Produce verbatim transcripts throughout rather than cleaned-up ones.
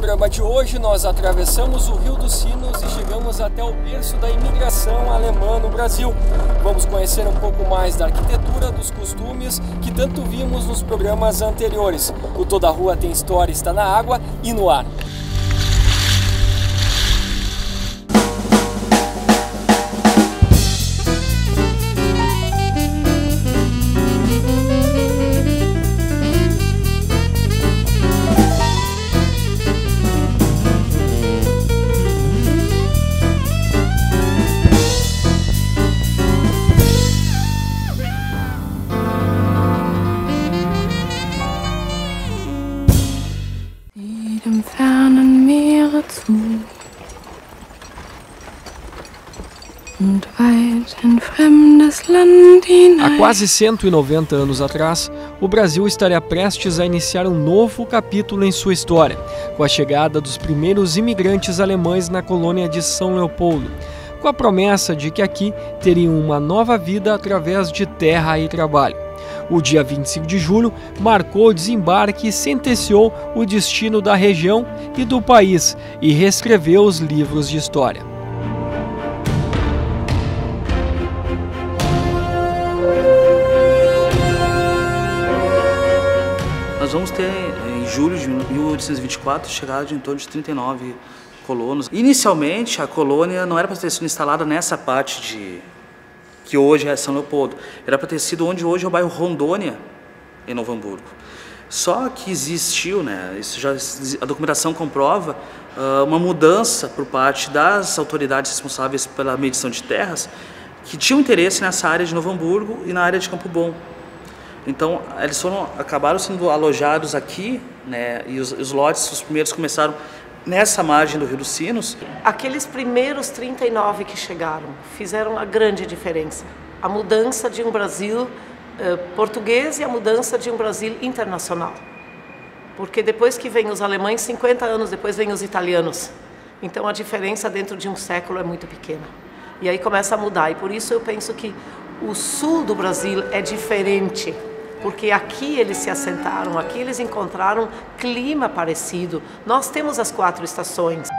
programa de hoje, nós atravessamos o Rio dos Sinos e chegamos até o berço da imigração alemã no Brasil. Vamos conhecer um pouco mais da arquitetura, dos costumes que tanto vimos nos programas anteriores. O Toda Rua Tem História está na água e no ar. Há quase cento e noventa anos atrás, o Brasil estaria prestes a iniciar um novo capítulo em sua história, com a chegada dos primeiros imigrantes alemães na colônia de São Leopoldo, com a promessa de que aqui teriam uma nova vida através de terra e trabalho. O dia vinte e cinco de julho marcou o desembarque e sentenciou o destino da região e do país e reescreveu os livros de história. Nós vamos ter, em julho de mil oitocentos e vinte e quatro, chegada de em torno de trinta e nove colonos. Inicialmente, a colônia não era para ter sido instalada nessa parte de que hoje é São Leopoldo. Era para ter sido onde hoje é o bairro Rondônia, em Novo Hamburgo. Só que existiu, né, isso já, a documentação comprova, uma mudança por parte das autoridades responsáveis pela medição de terras, que tinham interesse nessa área de Novo Hamburgo e na área de Campo Bom. Então, eles foram, acabaram sendo alojados aqui, né, e os, os lotes, os primeiros começaram nessa margem do Rio dos Sinos. Aqueles primeiros trinta e nove que chegaram fizeram a grande diferença. A mudança de um Brasil eh, português e a mudança de um Brasil internacional. Porque depois que vem os alemães, cinquenta anos depois vem os italianos. Então a diferença dentro de um século é muito pequena. E aí começa a mudar. E por isso eu penso que o sul do Brasil é diferente. Porque aqui eles se assentaram, aqui eles encontraram clima parecido. Nós temos as quatro estações.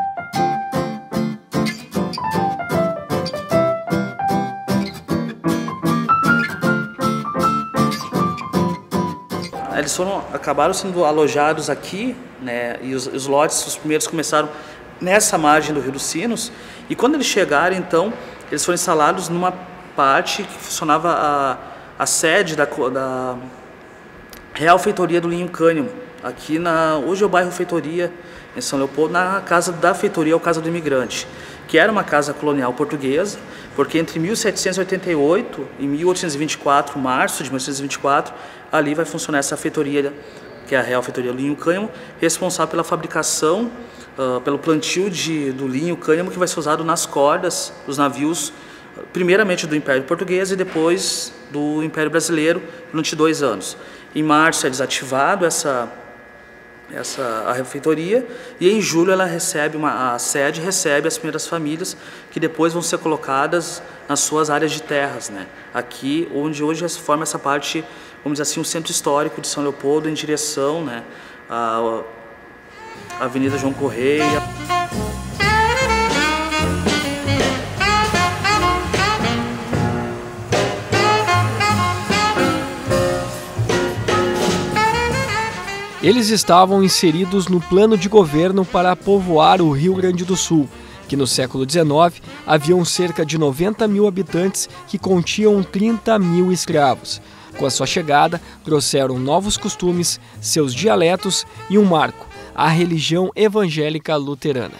Eles foram, acabaram sendo alojados aqui, né, e os, os lotes, os primeiros começaram nessa margem do Rio dos Sinos. E quando eles chegaram, então, eles foram instalados numa parte que funcionava a a sede da, da Real Feitoria do Linho Cânhamo, aqui na, hoje é o bairro Feitoria, em São Leopoldo, na casa da Feitoria, ou Casa do Imigrante, que era uma casa colonial portuguesa, porque entre mil setecentos e oitenta e oito e mil oitocentos e vinte e quatro, março de mil oitocentos e vinte e quatro, ali vai funcionar essa feitoria, que é a Real Feitoria do Linho Cânhamo, responsável pela fabricação, uh, pelo plantio de, do linho cânhamo, que vai ser usado nas cordas dos navios, primeiramente do Império Português e depois do Império Brasileiro, durante dois anos. Em março é desativado essa, essa a refeitoria e em julho ela recebe uma, a sede recebe as primeiras famílias que depois vão ser colocadas nas suas áreas de terras, né? Aqui onde hoje se forma essa parte, vamos dizer assim, um centro histórico de São Leopoldo em direção, né, à Avenida João Correia. Eles estavam inseridos no plano de governo para povoar o Rio Grande do Sul, que no século dezenove haviam cerca de noventa mil habitantes que continham trinta mil escravos. Com a sua chegada, trouxeram novos costumes, seus dialetos e um marco, a religião evangélica luterana.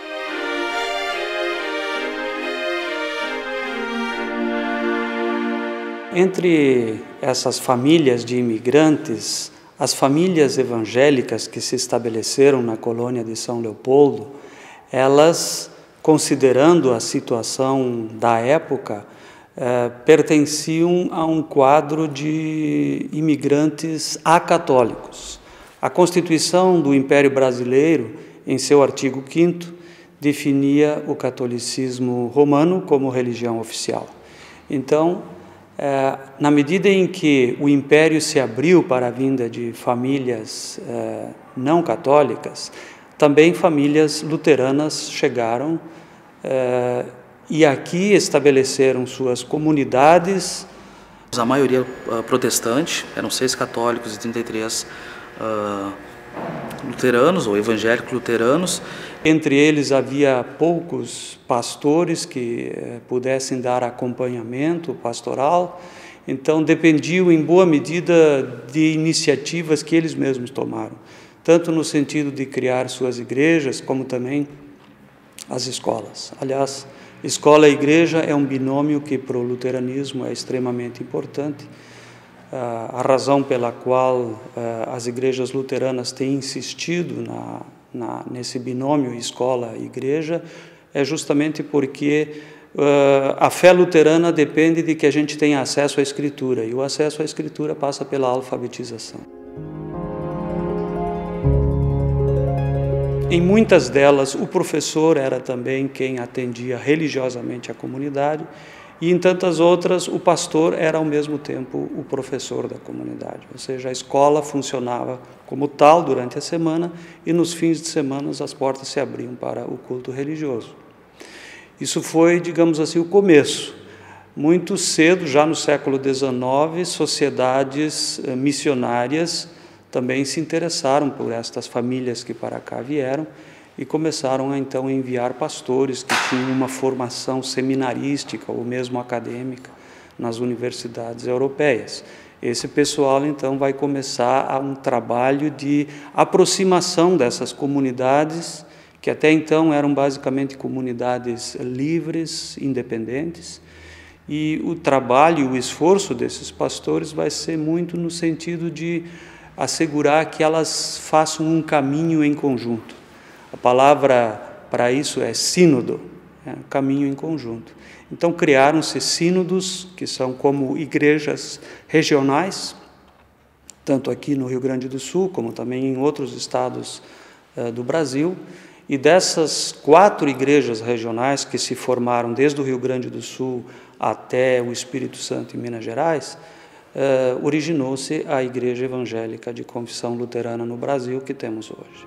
Entre essas famílias de imigrantes, as famílias evangélicas que se estabeleceram na colônia de São Leopoldo, elas, considerando a situação da época, eh, pertenciam a um quadro de imigrantes acatólicos. A Constituição do Império Brasileiro, em seu artigo quinto, definia o catolicismo romano como religião oficial. Então, É, na medida em que o Império se abriu para a vinda de famílias é, não católicas, também famílias luteranas chegaram eh, e aqui estabeleceram suas comunidades. A maioria uh, protestante, eram seis católicos e trinta e três uh, luteranos ou evangélicos luteranos. Entre eles havia poucos pastores que eh, pudessem dar acompanhamento pastoral, então dependiam em boa medida de iniciativas que eles mesmos tomaram, tanto no sentido de criar suas igrejas, como também as escolas. Aliás, escola e igreja é um binômio que para o luteranismo é extremamente importante. A razão pela qual as igrejas luteranas têm insistido na, na, nesse binômio escola-igreja é justamente porque a fé luterana depende de que a gente tenha acesso à Escritura, e o acesso à Escritura passa pela alfabetização. Em muitas delas, o professor era também quem atendia religiosamente a comunidade, e em tantas outras, o pastor era ao mesmo tempo o professor da comunidade. Ou seja, a escola funcionava como tal durante a semana, e nos fins de semana as portas se abriam para o culto religioso. Isso foi, digamos assim, o começo. Muito cedo, já no século dezenove, sociedades missionárias também se interessaram por estas famílias que para cá vieram e começaram a, então, a enviar pastores que tinham uma formação seminarística ou mesmo acadêmica nas universidades europeias. Esse pessoal, então, vai começar a um trabalho de aproximação dessas comunidades, que até então eram basicamente comunidades livres, independentes, e o trabalho, o esforço desses pastores vai ser muito no sentido de assegurar que elas façam um caminho em conjunto. A palavra para isso é sínodo, é um caminho em conjunto. Então criaram-se sínodos, que são como igrejas regionais, tanto aqui no Rio Grande do Sul, como também em outros estados uh, do Brasil, e dessas quatro igrejas regionais que se formaram desde o Rio Grande do Sul até o Espírito Santo e Minas Gerais, Uh, originou-se a Igreja Evangélica de Confissão Luterana no Brasil que temos hoje.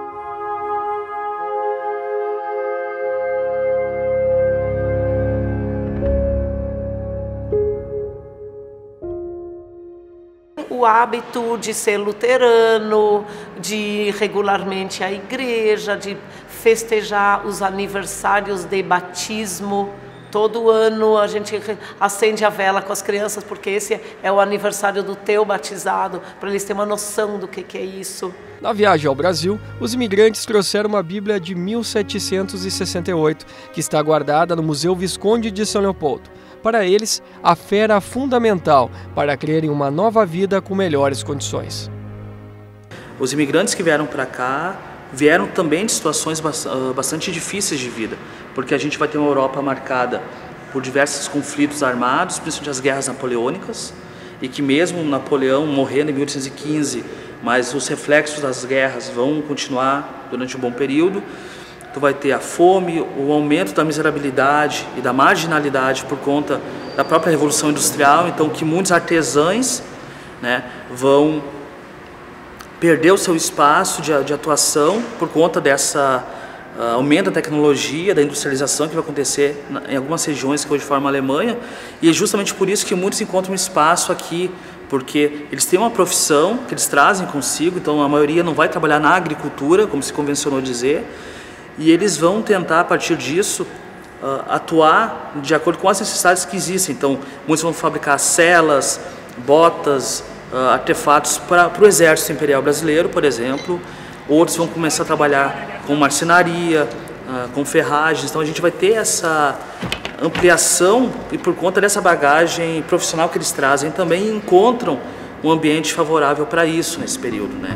O hábito de ser luterano, de ir regularmente à igreja, de festejar os aniversários de batismo. Todo ano a gente acende a vela com as crianças, porque esse é o aniversário do teu batizado, para eles terem uma noção do que, que é isso. Na viagem ao Brasil, os imigrantes trouxeram uma Bíblia de mil setecentos e sessenta e oito, que está guardada no Museu Visconde de São Leopoldo. Para eles, a fé era fundamental para crer em uma nova vida com melhores condições. Os imigrantes que vieram para cá vieram também de situações bastante difíceis de vida, porque a gente vai ter uma Europa marcada por diversos conflitos armados, principalmente as guerras napoleônicas, e que mesmo Napoleão morrendo em mil oitocentos e quinze, mas os reflexos das guerras vão continuar durante um bom período. Tu vai ter a fome, o aumento da miserabilidade e da marginalidade por conta da própria Revolução Industrial, então que muitos artesãos, né, vão perder o seu espaço de, de atuação por conta dessa uh, aumento da tecnologia, da industrialização que vai acontecer na, em algumas regiões que hoje formam a Alemanha, e é justamente por isso que muitos encontram espaço aqui, porque eles têm uma profissão que eles trazem consigo, então a maioria não vai trabalhar na agricultura, como se convencionou dizer, e eles vão tentar, a partir disso, uh, atuar de acordo com as necessidades que existem. Então, muitos vão fabricar celas, botas, Uh, artefatos para o Exército Imperial Brasileiro, por exemplo. Outros vão começar a trabalhar com marcenaria, uh, com ferragens. Então a gente vai ter essa ampliação e por conta dessa bagagem profissional que eles trazem também encontram um ambiente favorável para isso nesse período, né?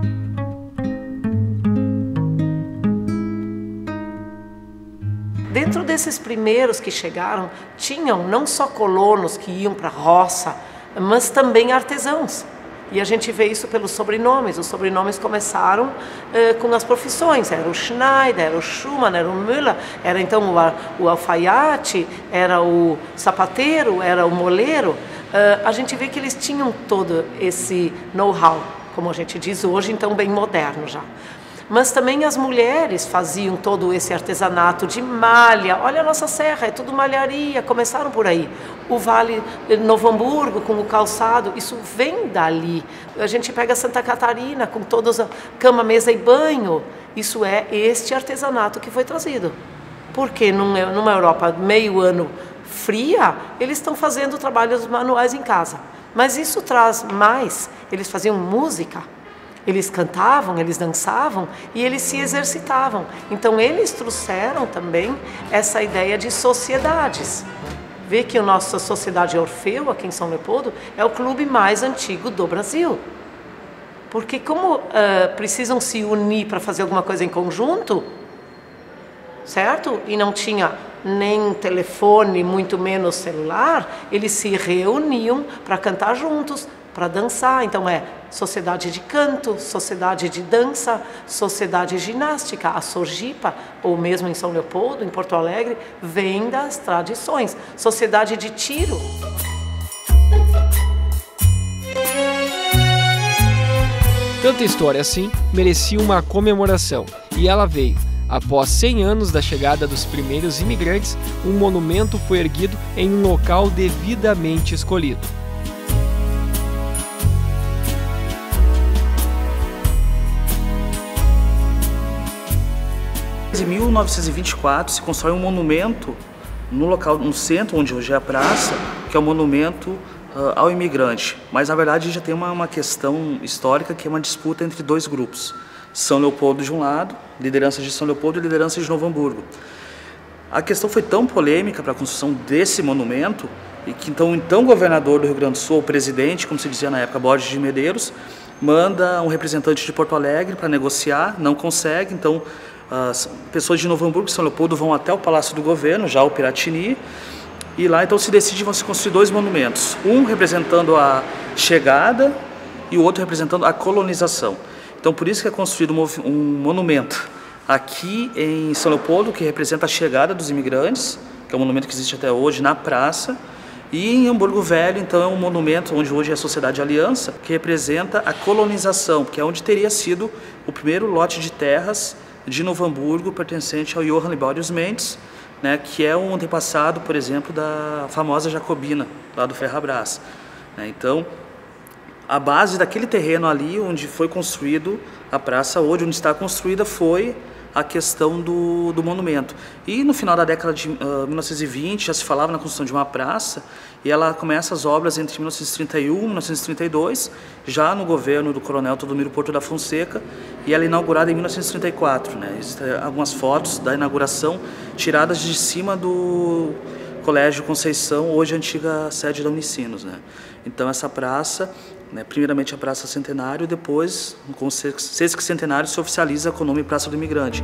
Dentro desses primeiros que chegaram, tinham não só colonos que iam para a roça, mas também artesãos. E a gente vê isso pelos sobrenomes. Os sobrenomes começaram eh, com as profissões. Era o Schneider, era o Schumann, era o Müller, era então o, o alfaiate, era o sapateiro, era o moleiro. Uh, a gente vê que eles tinham todo esse know-how, como a gente diz hoje, então bem moderno já. Mas também as mulheres faziam todo esse artesanato de malha. Olha a nossa serra, é tudo malharia, começaram por aí. O Vale Novo Hamburgo com o calçado, isso vem dali. A gente pega Santa Catarina com todas a cama, mesa e banho. Isso é este artesanato que foi trazido. Porque numa Europa meio ano fria, eles estão fazendo trabalhos manuais em casa. Mas isso traz mais, eles faziam música. Eles cantavam, eles dançavam e eles se exercitavam. Então eles trouxeram também essa ideia de sociedades. Vê que a nossa Sociedade Orfeu, aqui em São Leopoldo, é o clube mais antigo do Brasil. Porque como uh, precisam se unir para fazer alguma coisa em conjunto, certo? E não tinha nem telefone, muito menos celular, eles se reuniam para cantar juntos, para dançar. Então é sociedade de canto, sociedade de dança, sociedade ginástica. A Sojipa, ou mesmo em São Leopoldo, em Porto Alegre, vem das tradições. Sociedade de tiro. Tanta história assim merecia uma comemoração, e ela veio. Após cem anos da chegada dos primeiros imigrantes, um monumento foi erguido em um local devidamente escolhido. Em mil novecentos e vinte e quatro se constrói um monumento no local, no centro onde hoje é a praça, que é o monumento uh, ao imigrante. Mas na verdade já tem uma, uma questão histórica que é uma disputa entre dois grupos. São Leopoldo de um lado, liderança de São Leopoldo e liderança de Novo Hamburgo. A questão foi tão polêmica para a construção desse monumento e que então o então governador do Rio Grande do Sul, o presidente, como se dizia na época, Borges de Medeiros, manda um representante de Porto Alegre para negociar, não consegue, então as pessoas de Novo Hamburgo e São Leopoldo vão até o Palácio do Governo, já o Piratini, e lá então se decide vão se construir dois monumentos, um representando a chegada e o outro representando a colonização. Então por isso que é construído um monumento aqui em São Leopoldo, que representa a chegada dos imigrantes, que é um monumento que existe até hoje na praça, e em Hamburgo Velho, então, é um monumento onde hoje é a Sociedade Aliança, que representa a colonização, que é onde teria sido o primeiro lote de terras de Novo Hamburgo, pertencente ao Johann Libórius Mendes, né, que é um antepassado, por exemplo, da famosa Jacobina, lá do Ferrabras. Né, então, a base daquele terreno ali, onde foi construído a praça hoje, onde está construída, foi a questão do, do monumento. E no final da década de uh, mil novecentos e vinte já se falava na construção de uma praça, e ela começa as obras entre mil novecentos e trinta e um e mil novecentos e trinta e dois, já no governo do coronel Teodomiro Porto da Fonseca, e ela é inaugurada em mil novecentos e trinta e quatro. Né? Existem algumas fotos da inauguração tiradas de cima do Colégio Conceição, hoje a antiga sede da Unicinos. Né? Então essa praça, né, primeiramente a Praça Centenário, e depois, com o sesquicentenário, se oficializa com o nome Praça do Imigrante.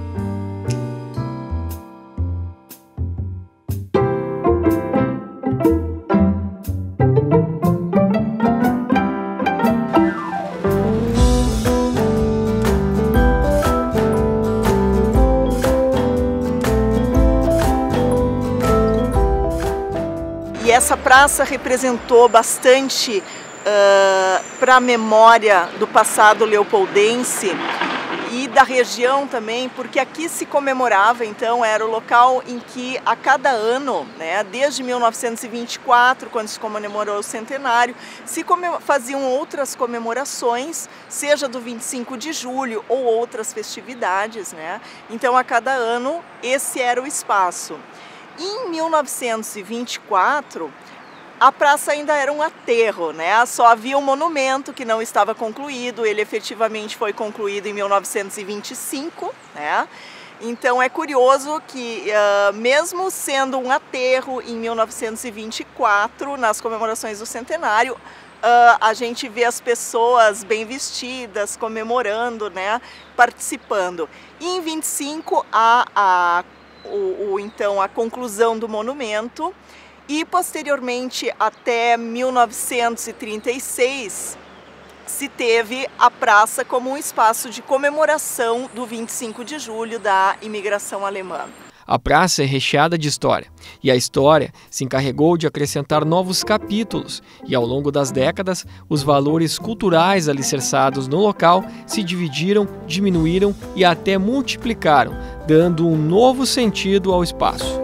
E essa praça representou bastante Uh, para a memória do passado leopoldense e da região também, porque aqui se comemorava, então, era o local em que a cada ano, né, desde mil novecentos e vinte e quatro, quando se comemorou o centenário, se faziam outras comemorações, seja do vinte e cinco de julho ou outras festividades, né? Então, a cada ano, esse era o espaço. Em mil novecentos e vinte e quatro, a praça ainda era um aterro, né? Só havia um monumento que não estava concluído, ele efetivamente foi concluído em mil novecentos e vinte e cinco, né? Então é curioso que, uh, mesmo sendo um aterro em mil novecentos e vinte e quatro, nas comemorações do centenário, uh, a gente vê as pessoas bem vestidas, comemorando, né? Participando. E em vinte e cinco, a, a, o, o, então, a conclusão do monumento. E posteriormente, até mil novecentos e trinta e seis, se teve a praça como um espaço de comemoração do vinte e cinco de julho da imigração alemã. A praça é recheada de história, e a história se encarregou de acrescentar novos capítulos, e ao longo das décadas, os valores culturais alicerçados no local se dividiram, diminuíram e até multiplicaram, dando um novo sentido ao espaço.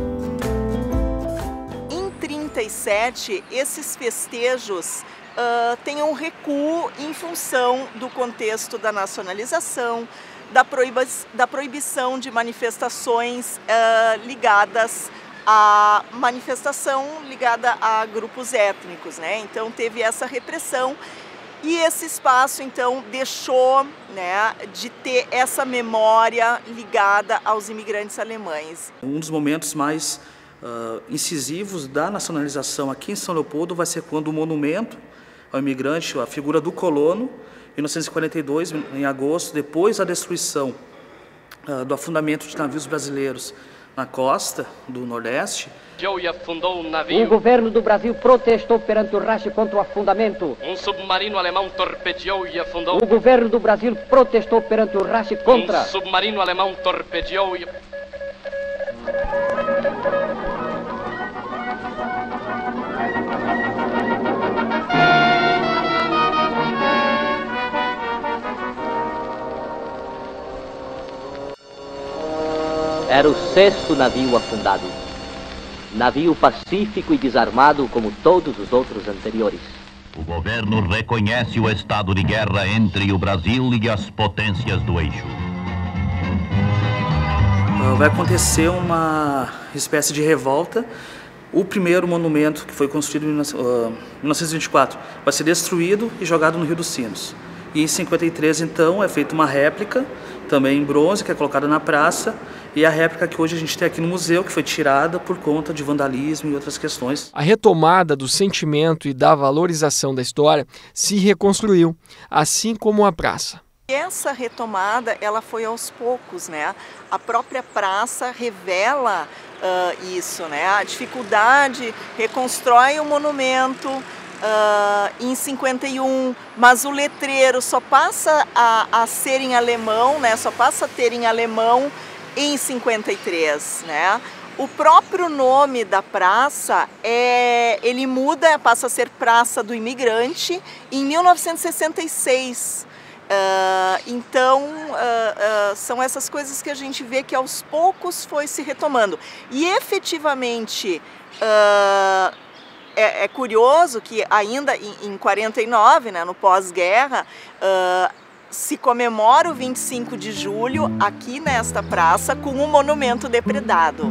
Em trinta e sete, esses festejos uh, têm um recuo em função do contexto da nacionalização, Da, proibi da proibição de manifestações uh, ligadas à manifestação ligada a grupos étnicos, né? Então teve essa repressão e esse espaço então deixou, né, de ter essa memória ligada aos imigrantes alemães. Um dos momentos mais uh, incisivos da nacionalização aqui em São Leopoldo vai ser quando o monumento ao imigrante, a figura do colono, em mil novecentos e quarenta e dois, em agosto, depois da destruição uh, do afundamento de navios brasileiros na costa do Nordeste. Afundou um navio. O governo do Brasil protestou perante o rache contra o afundamento. Um submarino alemão torpedeou e afundou. O governo do Brasil protestou perante o rache contra. Um submarino alemão torpedeou e... Era o sexto navio afundado. Navio pacífico e desarmado como todos os outros anteriores. O governo reconhece o estado de guerra entre o Brasil e as potências do eixo. Vai acontecer uma espécie de revolta. O primeiro monumento, que foi construído em mil novecentos e vinte e quatro, vai ser destruído e jogado no Rio dos Sinos. E em cinquenta e três, então, é feita uma réplica, também em bronze, que é colocada na praça, e a réplica que hoje a gente tem aqui no museu, que foi tirada por conta de vandalismo e outras questões. A retomada do sentimento e da valorização da história se reconstruiu, assim como a praça. Essa retomada, ela foi aos poucos, né? A própria praça revela uh, isso, né? A dificuldade, reconstrói o monumento uh, em cinquenta e um, mas o letreiro só passa a, a ser em alemão, né? Só passa a ter em alemão em cinquenta e três, né? O próprio nome da praça, é, ele muda, passa a ser Praça do Imigrante em mil novecentos e sessenta e seis. Uh, então, uh, uh, são essas coisas que a gente vê que aos poucos foi se retomando. E efetivamente, uh, é, é curioso que ainda em, em quarenta e nove, né, no pós-guerra, uh, se comemora o vinte e cinco de julho aqui nesta praça com um monumento depredado.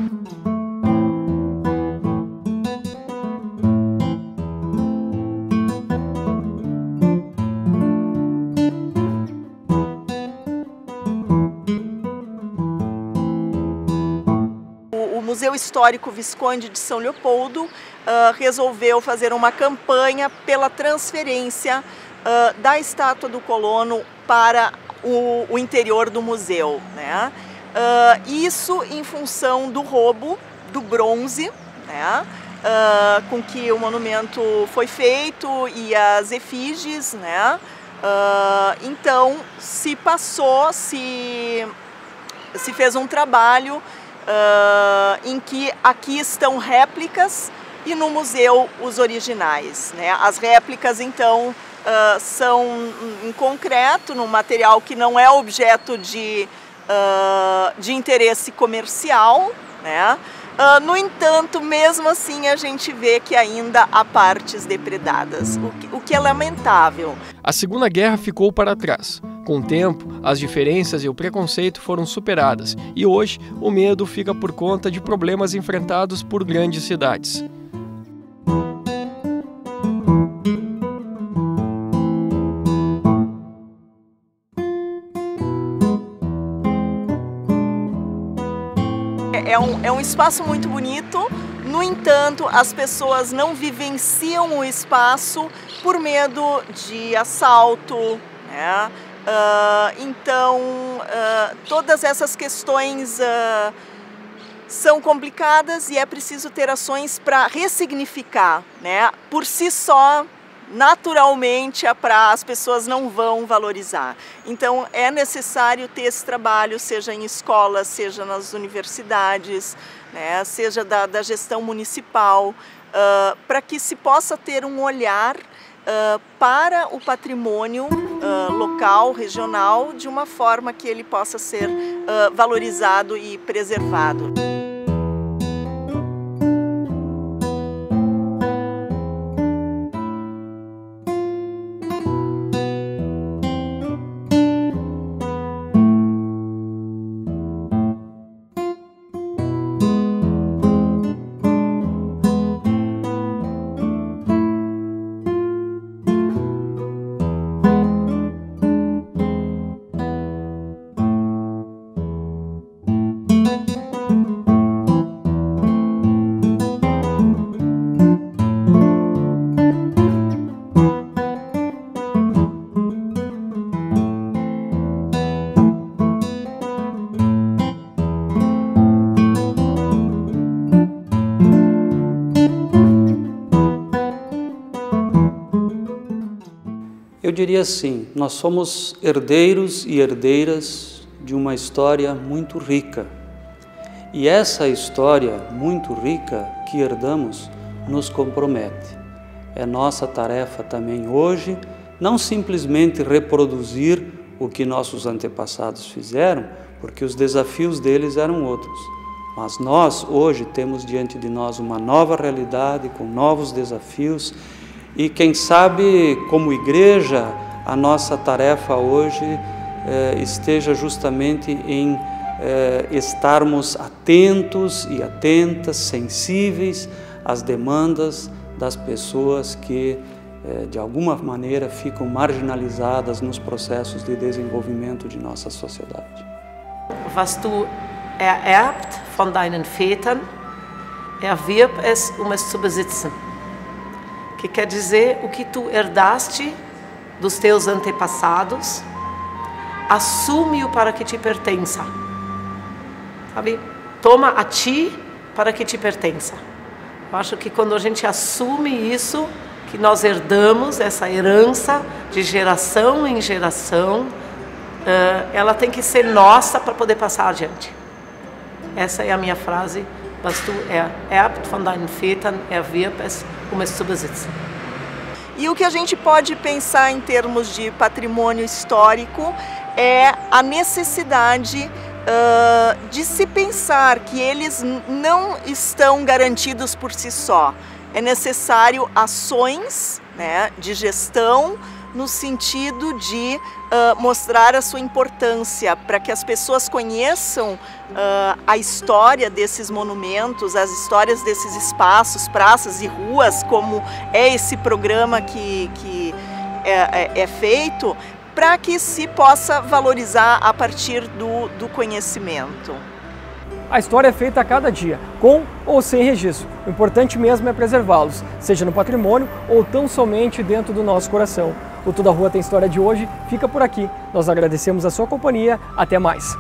O Museu Histórico Visconde de São Leopoldo uh, resolveu fazer uma campanha pela transferência uh, da estátua do colono para o, o interior do museu, né? Uh, isso em função do roubo do bronze, né? Uh, com que o monumento foi feito e as efígies, né? Uh, então se passou, se, se fez um trabalho uh, em que aqui estão réplicas e no museu os originais, né? As réplicas então Uh, são em concreto, num material que não é objeto de, uh, de interesse comercial, né? Uh, no entanto, mesmo assim, a gente vê que ainda há partes depredadas, o que, o que é lamentável. A Segunda Guerra ficou para trás. Com o tempo, as diferenças e o preconceito foram superadas, e hoje o medo fica por conta de problemas enfrentados por grandes cidades. É um, é um espaço muito bonito, no entanto, as pessoas não vivenciam o espaço por medo de assalto, né? Uh, então, uh, todas essas questões uh, são complicadas e é preciso ter ações para ressignificar, né? Por si só, naturalmente a pra, as pessoas não vão valorizar. Então é necessário ter esse trabalho, seja em escolas, seja nas universidades, né, seja da, da gestão municipal, uh, para que se possa ter um olhar uh, para o patrimônio uh, local, regional, de uma forma que ele possa ser uh, valorizado e preservado. Eu diria assim, nós somos herdeiros e herdeiras de uma história muito rica. E essa história muito rica que herdamos nos compromete. É nossa tarefa também hoje não simplesmente reproduzir o que nossos antepassados fizeram, porque os desafios deles eram outros. Mas nós hoje temos diante de nós uma nova realidade com novos desafios. E quem sabe, como igreja, a nossa tarefa hoje eh, esteja justamente em eh, estarmos atentos e atentas, sensíveis às demandas das pessoas que, eh, de alguma maneira, ficam marginalizadas nos processos de desenvolvimento de nossa sociedade. Was du ererbt von deinen Vätern, erwirb es, um es zu besitzen. Que quer dizer, o que tu herdaste dos teus antepassados, assume-o para que te pertença. Sabe? Toma a ti para que te pertença. Eu acho que quando a gente assume isso, que nós herdamos essa herança de geração em geração, ela tem que ser nossa para poder passar adiante. Essa é a minha frase. Was du ererbt von deinen Vätern, erwirb es, um es zu besitzen. E o que a gente pode pensar em termos de patrimônio histórico é a necessidade uh, de se pensar que eles não estão garantidos por si só. É necessário ações, né, de gestão no sentido de uh, mostrar a sua importância, para que as pessoas conheçam uh, a história desses monumentos, as histórias desses espaços, praças e ruas, como é esse programa que, que é, é, é feito, para que se possa valorizar a partir do, do conhecimento. A história é feita a cada dia, com ou sem registro. O importante mesmo é preservá-los, seja no patrimônio ou tão somente dentro do nosso coração. O Toda Rua Tem História de hoje fica por aqui. Nós agradecemos a sua companhia. Até mais.